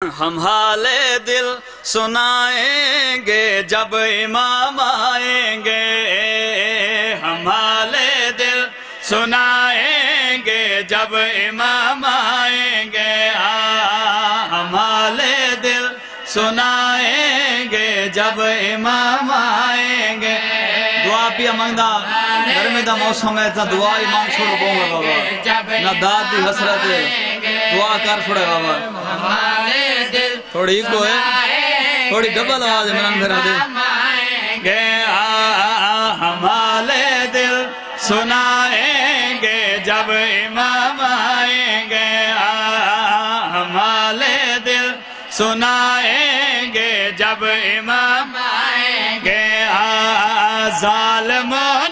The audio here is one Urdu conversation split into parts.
ہم حال دل سنائیں گے جب امام آئیں گے، ہم حال دل سنائیں گے جب امام آئیں گے، ہم حال دل سنائیں گے جب امام آئیں گے۔ دعا پیا مانگدا گرمی دا موسم ہے تا دعا ہی مانگ چھوڑ پوں گا بابا، نہ داد دی حسرت ہے، دعا کر چھوڑے بابا۔ تھوڑی کو ہے، تھوڑی ڈبل آواز ہے منن پھر دے گے، ہمارے دل سنائیں گے جب امام آئیں گے، ہمارے دل سنائیں گے جب امام آئیں گے، ظالموں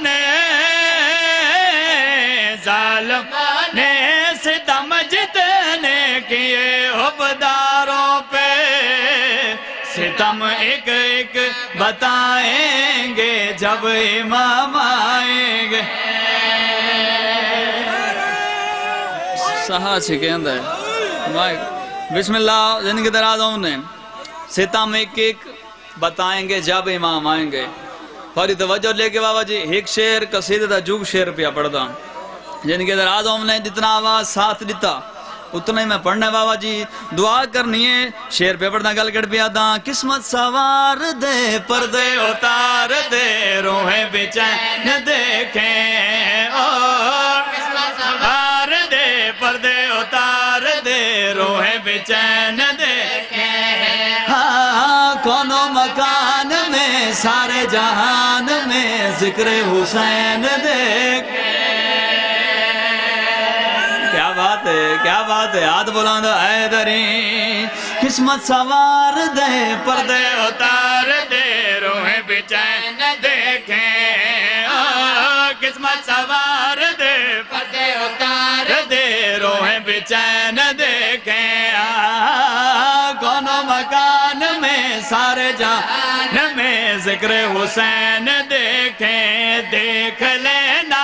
نے ستم جتنے کیے عبداروں پہ، ستم ایک ایک بتائیں گے جب امام آئیں گے۔ سہا چھکیند ہے بسم اللہ زندگی درازوں نے ستم ایک ایک بتائیں گے جب امام آئیں گے۔ فوری توجہ لے کے بابا جی ایک شعر قصیدہ دا جوگ شعر پیا پڑھتا زندگی درازوں نے جتنا آواز ساتھ دیتا اتنا ہی میں پڑھنا ہے بابا جی، دعا کرنی ہے، شعر پہ پڑھنا گل کٹ پیا دا، قسمت سوار دے پردے اتار دے روحیں بے چین دیکھیں، قسمت سوار دے پردے اتار دے روحیں بے چین دیکھیں، ہاں کون و مکان میں سارے جہان میں ذکر حسین دیکھیں۔ کیا بات ہے، کیا بات ہے، ہاتھ بلند حیدری، قسمت سوار دے پردے اتار دے روحیں بے چین دیکھیں، قسمت سوار دے پردے اتار دے روحیں بے چین دیکھیں، کون و مکان میں سارے جہان میں ذکر حسین دیکھیں، دیکھ لینا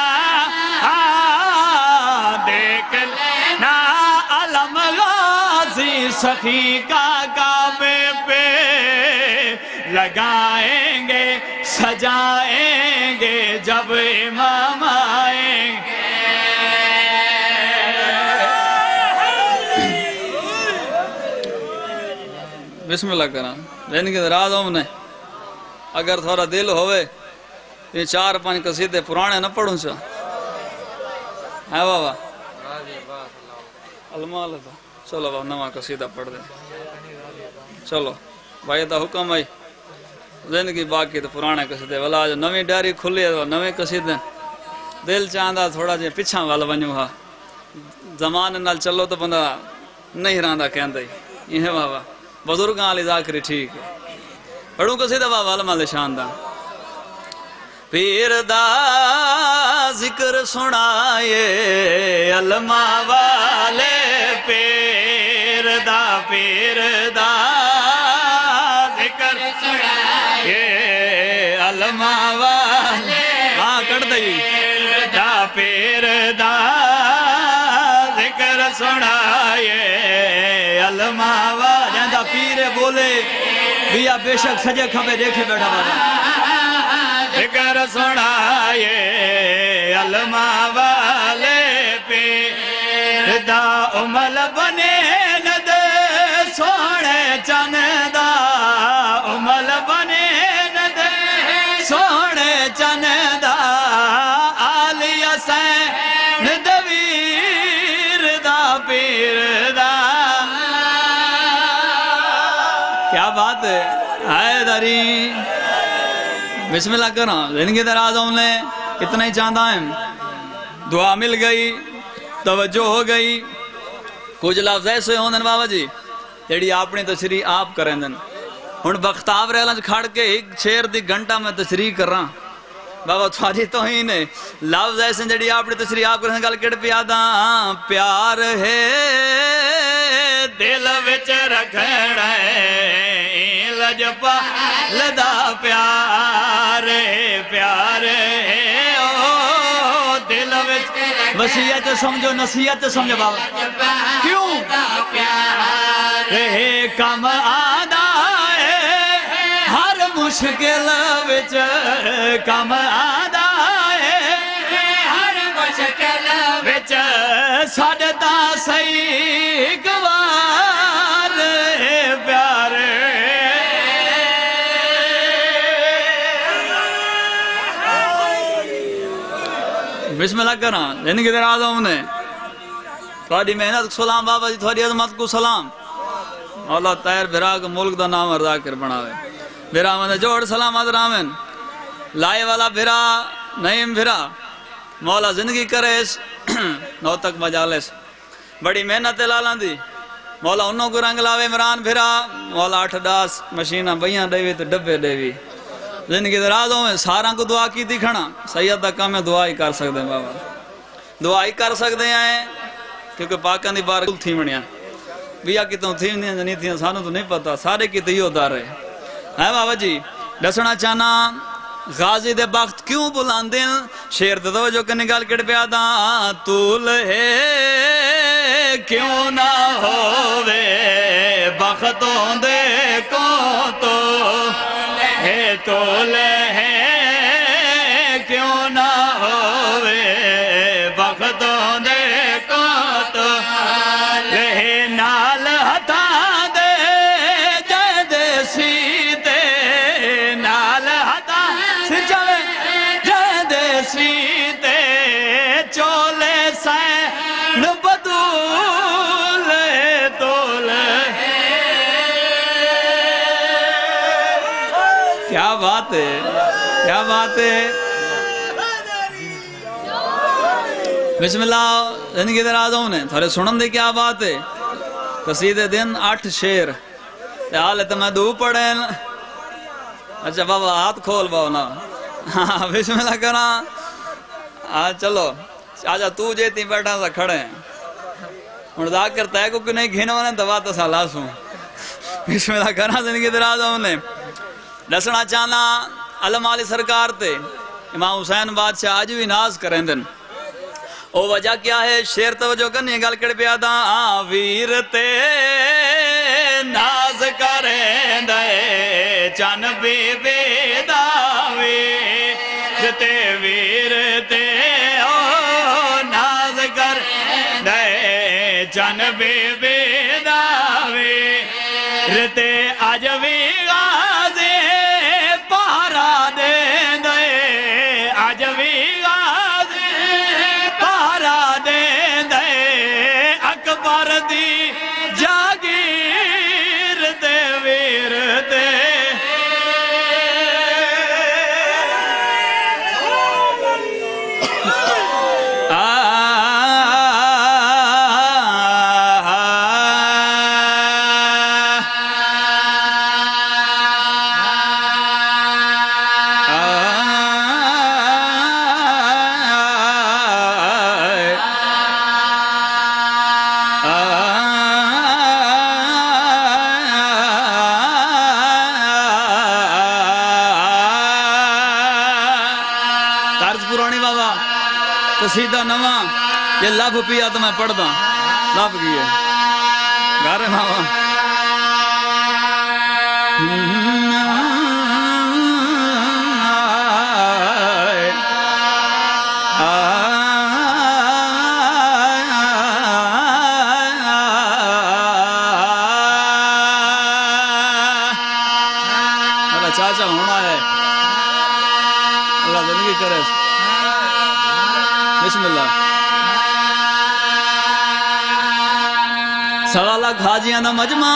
دیکھ لینا علم غازی سخی کا کعبے پہ لگائیں گے سجائیں گے جب امام آئیں گے۔ بسم اللہ کرام زندگی درازوں نے اگر تھوڑا دل ہوئے یہ 4-5 قصیدے پرانے نہ پڑھوں چاہ ہے بابا المال تھا، چلو بابا نواں قصیدہ پڑھ دیں، چلو بھائی دا حکم آئی زندگی باقی تو پرانے قصیدے والا جو نویں ڈائری کھلی ہے نویں قصیدے دل چاہندہ تھوڑا جے پچھاں والا ونجو ہاں زمانے نال چلو تو بندہ نہیں رہندا کہندہ ہی یہ ہے بابا بزرگاں علی ذاکری ٹھیک ہے پڑھوں قصیدہ بابا المال شاندہ۔ پیر دا ذکر سنائے علماء والے، پیر دا ذکر سنائے علماء والے، ہاں کر دئی پیر دا ذکر سنائے علماء والے، جہاں پیر بولے بیا بے شک سجے کھمے دیکھے بیٹھا بابا، ذکر سنائے علماء والے، پیر دا عمل بنے ند سونے چندہ، عمل بنے ند سونے چندہ، آلی حسین دویر دا پیر دا۔ کیا بات ہے حیدری، بسم اللہ کرنا زندگی درازوں نے اتنا ہی چاہتا ہے، دعا مل گئی توجہ ہو گئی، کچھ لفظ ایسے ہوندن بابا جی جیڑی اپنی تشریح آپ کریں دن، ہن بختاب رہلنج کھڑ کے ایک شعر دی گھنٹہ میں تشریح کر رہا بابا تھوڑی تو ہی نہیں لفظ ایسے جیڑی اپنی تشریح آپ کریں گل کڑ پیادا، پیار ہے دل وچ رکھنا ہے لجپا لدا، پیار ہے او دل وچ وصیت سمجھو نصیحت سمجھو بابا کیوں کم آدھا ہے ہر مشکل وچ کم آدھا ہے ہر مشکل وچ ساڈے تاں صحیح گوار پیارے بسم اللہ کرنا زندگی دراز ہونے تھوڑی محنت کو سلام بابا جی تھوڑی عظمت کو سلام مولا طاہر بھرا کو ملک دا نام ذاکر بناوے بھرا مندے جوڑ سلام آمین لائے والا بھرا نعیم بھرا مولا زندگی کرے اس نو تک مجالس بڑی محنت لالان دی مولا انہوں کو رنگ لاوے عمران بھرا مولا 8-10 مشینہ بیاں دیوی تو ڈبے دیوی زندگی درازوں میں ساراں کو دعا کی دکھنا سید دا کام ہے دعا ہی کر سکتے ہیں بابا دعا ہی کر سکتے ہیں کیونکہ پاکان دی بار تھی منیاں بیا کی تو تھی منیاں جنی تھی سانوں تو نہیں پتا سارے کی تیو دار ہے بابا جی دسنا چاہنا غازی دے بخت کیوں بلان دیں شیر دے دو جو کہ نگال کٹ پہ آدھا طول ہے کیوں نہ ہووے بختوں دے کو تو ہے طول ہے کیوں نہ ہووے بختوں دے کو تو رہے نال ہتا دے جے دے سیتے نال ہتا سر چاہے جے دے سیتے چولے سین بدول طول کیا بات ہے کیا بات ہے بسم اللہ زندگی درازوں نے تھوڑے سنن دے کیا بات ہے قصید دن 8 شیر حالت میں دو پڑھیں اچھا بابا ہاتھ کھول باؤ نا بسم اللہ کرنا چلو آجا تو جیتی بیٹھا سا کھڑے ہیں اور ذاکر تائے کو کہ نہیں گھنوں نے دوا تا سا لاسوں بسم اللہ کرنا زندگی درازوں نے دسنا چاہنا علم علی سرکار تے امام حسین بادشاہ آج بھی ناز کریں دن او وجہ کیا ہے شیر توجہ کرنی گل کڑ پہ آدھا ویر تے ناز کریں دے چن بی بی داویر تے ویر تے او ناز کریں دے چن بی بی داویر تے آج بھی غازی پہرا دے دے آج بھی غازی پہرا دے دے اکبر دی جاگیر دے ویر دے قصیدہ نواں یہ لب پیا تو میں پڑھ دا لب گئے گھر ماما چاچا ہونا ہے اللہ زندگی کرے بسم اللہ سوالہ کھاجیاں دا مجمع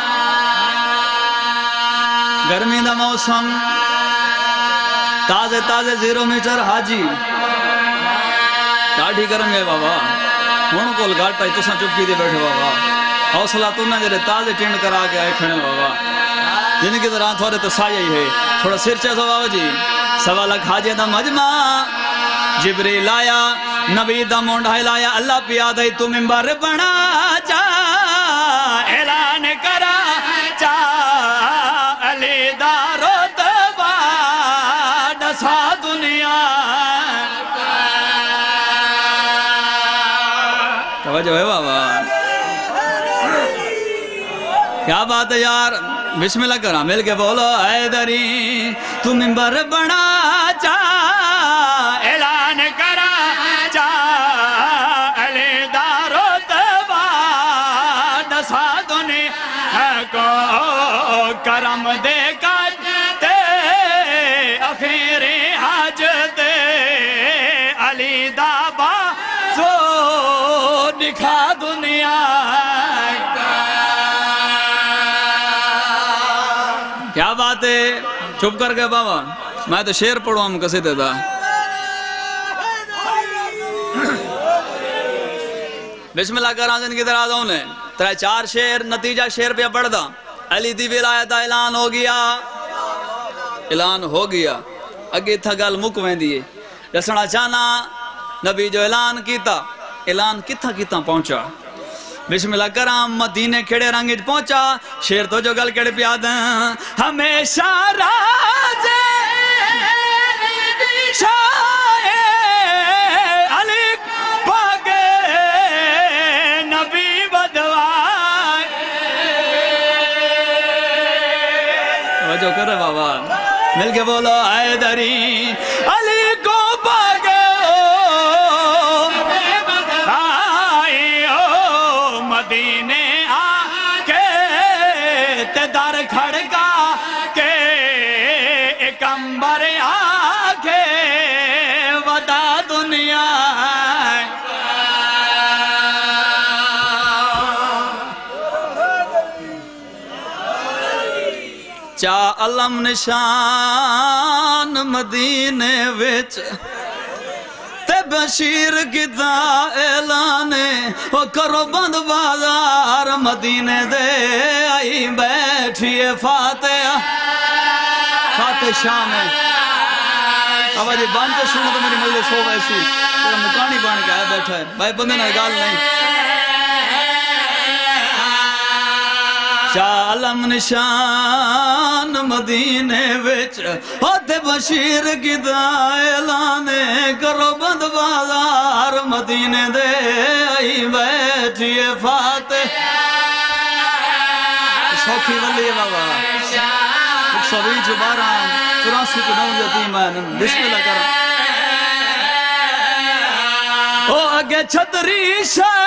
گرمی دا موسم تازے تازے 0 میٹر حاجی ڈاڑھی گرم ہے بابا ہون کول گھاٹا ہی تساں چپکی دے بیٹھے بابا حوصلہ تو نہ جڑے تازے ٹینڈ کرا کے آئے کھڑے بابا جن کی طرح تھوڑے تو سایہ ہی ہے تھوڑا سر چاہ سو بابا جی سوالہ کھاجیاں دا مجمع جبریل آیا نبی دا مونڈا لایا اللہ پیا دائی تو ممبر بنا چا اعلان کرا چا علی دا رتبہ دسا دنیا توجہ ہے بابا کیا بات ہے یار بسم اللہ کرا مل کے بولو حیدری تو منبر بنا چا اعلان کرا چا علی دارو تبا دسا دنیا کو کرم دے کرتے اخیر حج دے علی دابا سو دکھا دنیا کیا بات ہے چھپ کر گئے بابا میں تو شیر پڑھوں ہم کسی دیتا بسم اللہ کر آزن کی طرح دوں نے ترہ 4 شیر نتیجہ شیر پہ پڑھ دا علی دی ولایت اعلان ہو گیا اگے تھا گل مکویں دیئے رسنا چانا نبی جو اعلان کیتا پہنچا بسم اللہ کرام مدینے کھڑے رنگیج پہنچا شیر تو جو گل کھڑے پیاد ہمیشہ راز شاہ علی پاگے نبی بدوائے وجہ کر رہے بابا مل کے بولو حیدری علی کو پاگے مدینے آکے تے در کھڑکا کے ایک امبر آکے ودا دنیا چا علم نشان مدینے وچ بشیر کتا اعلانے وہ کرو بند بازار مدینے دے آئی بیٹھئے فاتح شام ہے اب جی بانتے سنو تو میری مجلس ہو ایسی تیرا مکانی بان کے آئے بیٹھا ہے بھائی بندے نہ گال نہیں چالم نشان مدینے وچ ہوتے بشیر کی اعلانے کرو بند بازار مدینے دے آئی بیٹھئے فاتح سوکھی ولی بابا 120 12 84 کو 9 یتیم ہے بسم اللہ کرو او اگے چھتری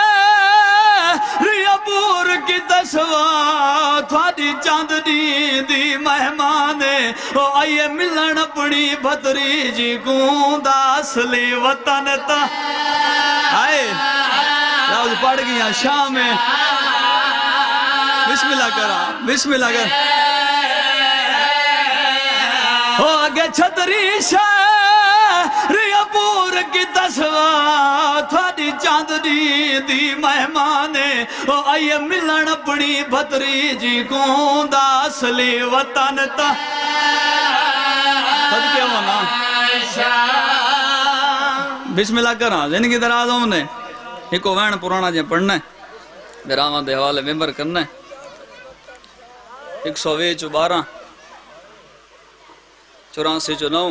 ریابور کی دسوا تھوڑی چاندنی دی مہمانے او آئیے ملن اپنی بھتری جی گوندا اصلی وطن تا آئے راز پڑھ گیا شام میں بسم اللہ کرا بسم اللہ کرا او آگے چھتری ریابور کی دسوا تھوڑی چاندنی دی مہمانے او آئیے ملن اپنی بھتری جی گوندا اصلی وطن تا خود کیا ہونا بسم اللہ کرا زندگی درازوں نے ایک وین پرانا جے پڑھنا ہے برامان دے حوالے ممبر کرنا ہے 120 12 84 9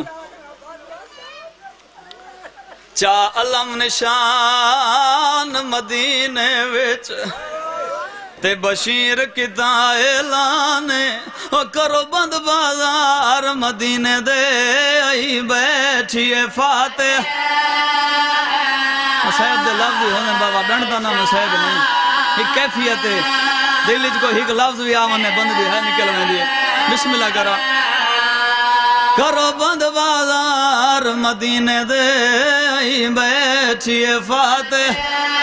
چا علم نشان مدینے وچ تے بشیر کتا اعلانے او کرو بند بازار مدینے دے آئی بیٹھئے فاتح مسائب دے لفظ ہونے بابا ڈنڈتا نا مسائب نہیں ایک کیفیت ہے دلی کو ایک لفظ بھی آمنے بند بھی ہے نکل میں دیئے بسم اللہ کرا کرو بند بازار مدینے دے آئی بیٹھئے فاتح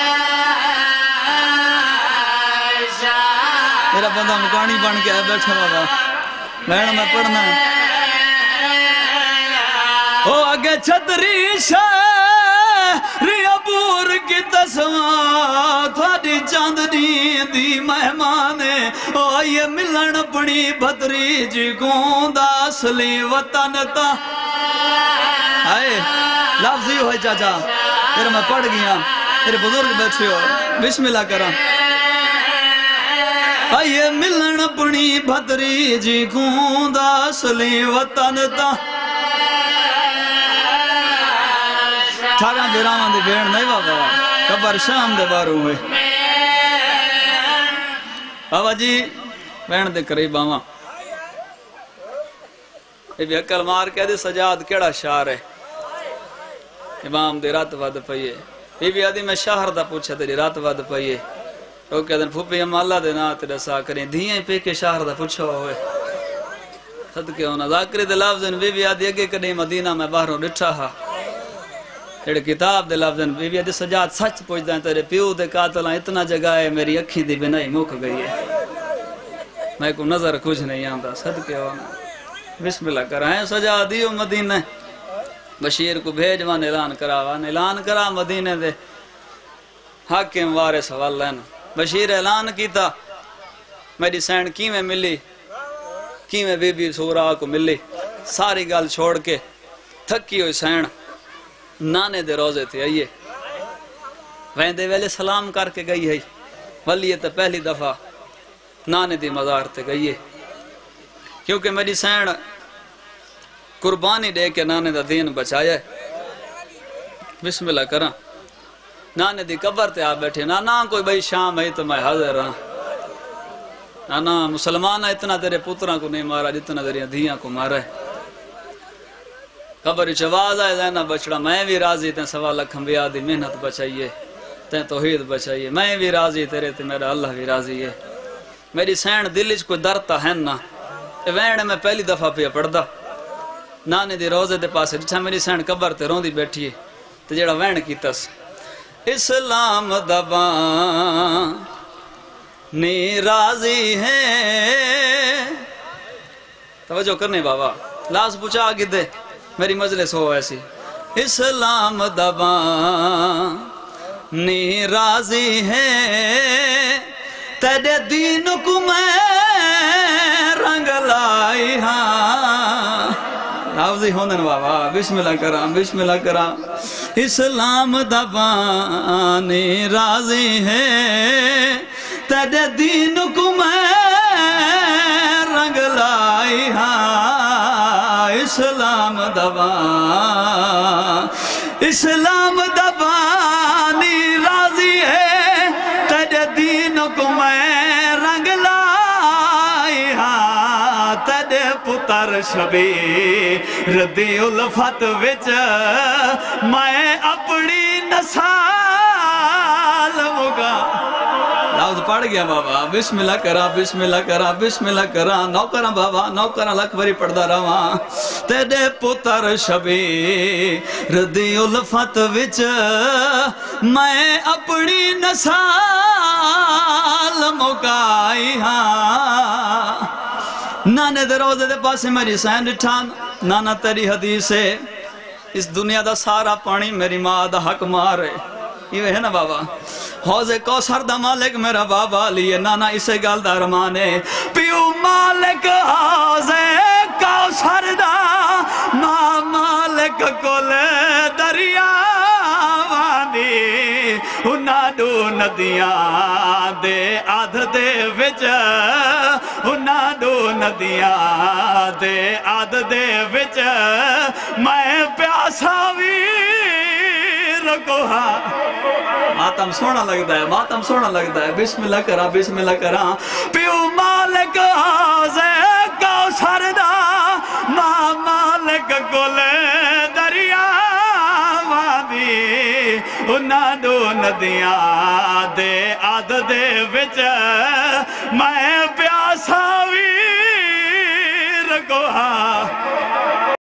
میرا بندہ مکانی بن کے آئے بیٹھا بابا بہن میں پڑھنا ہے او آگے چھتری ریابور کی دسواں تھوڑی چاندنی دی مہمانے او آئیے ملن اپنی بھتری جی گوندا اصلی وطن تا آئے لفظی ہوئے چاچا پھر میں پڑھ گیا میرے بزرگ بیٹھے ہو بسم اللہ کرا آئیے ملن اپنی بھتری جی گوندا اصلی وطن تا 18 بیران دی بھیڑ نہیں بابا قبر شام دے باروں ہوئے بابا جی بہن دے قریب آواں یہ بھی عقل مار کے دے سجاد کیڑا شعر ہے امام دے رات ود پئیے یہ بھی آدھی میں شہر دا پوچھا تیری رات ود پئیے وہ کہتے ہیں پھوپی ہم اللہ دے نا تیرا سا کریں دھیاں پہ کے شہر دا پوچھا ہوئے صدقے ہونا ذاکری دے لفظن بی بی آدھی اگے کدیں مدینہ میں باہروں ڈٹھا ہا تیرے کتاب دے لفظن بی بی آدھی سجاد سچ پوچھتا ہے تیرے پیو دے قاتلہ اتنا جگہ ہے میری اکھی دی بنائی موک گئی ہے میں کو نظر کچھ نہیں آندا صدقے ہونا بسم اللہ کرائیں سجادیو مدینہ بشیر کو بھیجوان اعلان کرا مدینہ دے حاکم وارث حوالہ بشیر اعلان کیتا میری سینڈ کی میں ملی کی میں بی بی سورا کو ملی ساری گال چھوڑ کے تھکی ہوئی سینڈ نانے دے روزے تھے آئیے ویندے ویلے سلام کر کے گئی ہے ولیت پہلی دفعہ نانے دی مزار تے گئی ہے کیونکہ میری سینڈ قربانی دے کے نانے دا دین بچایا ہے بسم اللہ کرا نانے دی قبر تے آپ بیٹھے نانا کوئی بھائی شام ہے تو میں حاضر رہا نانا مسلمانہ اتنا تیرے پتران کو نہیں مارا جتنا تیرے دھیاں کو مارا ہے قبر چواز آئے زینہ بچڑا میں بھی راضی تین سوا لکھ انبیاء دی محنت بچائیے تین توحید بچائیے میں بھی راضی تیرے تے میرا اللہ بھی راضی ہے میری سینڈ دلش کوئی درتا ہے نا وین میں پہلی دفعہ پہ پڑھدا نانے دی روزے دے پاسے جتھا میری سینڈ قبر تے روندی بیٹھی ہے تے جڑا وین کیتاس اسلام دبان نی راضی ہے توجہ کرنے بابا لاس پوچھا آگے دے میری مجلس ہو ایسی اسلام دبان نی راضی ہے تیرے دین کو میں رنگ لائی ہاں لفظی ہوندن بابا بسم اللہ کرام اسلام دبانی راضی ہے تیرے دین کو میں رنگ لائی ہاں اسلام دبانی راضی ہے تیرے دین کو میں رنگ لائی ہاں تیرے پتر شبیر دی الفت وچ میں اپنی نسال مگا لفظ پڑھ گیا بابا بسم اللہ کرا نوکرہ بابا نوکرہ لکھ بری پڑھدا رہاں تیرے پتر شبیر دی الفت وچ میں اپنی نسال مکائی ہاں نانے دے روزے دے پاسے میری سین اٹھان نانا تیری حدیث ہے اس دنیا دا سارا پانی میری ماں دا حق مارے یہ ہے نا بابا حوض کوثر دا مالک میرا بابا لیے نانا اسے گال دا رمانے پیو مالک حوض کوثر دا ماں مالک کل دریا وانی انہاں دو ندیاں دے آدھ دے وچ انہاں دو ندیاں دے آدھ دے وچ میں پیاسا ویر کو ہاں ماتم سونا لگتا ہے بسم اللہ کرا پیو مالک حوض کوثر دا ماں مالک کل دریا وادی انہاں دو ندیاں دے آدھ دے وچ میں پیاسا ویر کو ہاں